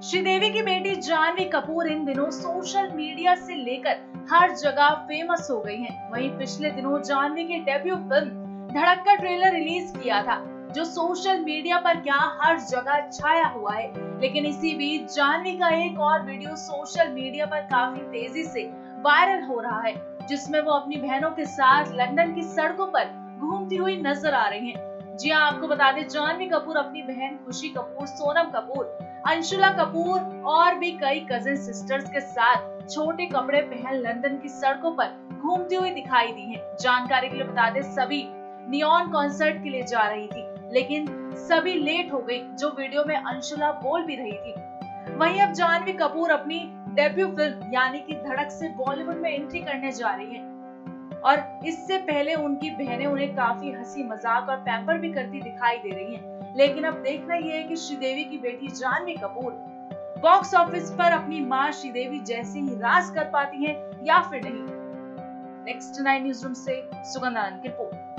श्रीदेवी की बेटी जानवी कपूर इन दिनों सोशल मीडिया से लेकर हर जगह फेमस हो गई हैं। वहीं पिछले दिनों जानवी की डेब्यू फिल्म धड़क का ट्रेलर रिलीज किया था, जो सोशल मीडिया पर क्या हर जगह छाया हुआ है। लेकिन इसी बीच जानवी का एक और वीडियो सोशल मीडिया पर काफी तेजी से वायरल हो रहा है, जिसमें वो अपनी बहनों के साथ लंदन की सड़कों पर घूमती हुई नजर आ रही हैं। जी हाँ, आपको बता दें, जानवी कपूर अपनी बहन खुशी कपूर, सोनम कपूर, अंशुला कपूर और भी कई कजिन सिस्टर्स के साथ छोटे कपड़े पहन लंदन की सड़कों पर घूमती हुई दिखाई दी हैं। जानकारी के लिए बता दें, सभी नियॉन कॉन्सर्ट के लिए जा रही थी, लेकिन सभी लेट हो गई, जो वीडियो में अंशुला बोल भी रही थी। वहीं अब जानवी कपूर अपनी डेब्यू फिल्म यानी कि धड़क से बॉलीवुड में एंट्री करने जा रही हैं। और इससे पहले उनकी बहनें उन्हें काफी हंसी मजाक और पैम्पर भी करती दिखाई दे रही हैं। लेकिन अब देखना यह है कि श्रीदेवी की बेटी जानवी कपूर बॉक्स ऑफिस पर अपनी मां श्रीदेवी जैसे ही राज कर पाती हैं या फिर नहीं। नेक्स्ट 9 न्यूज़ रूम से सुगंधा की रिपोर्ट।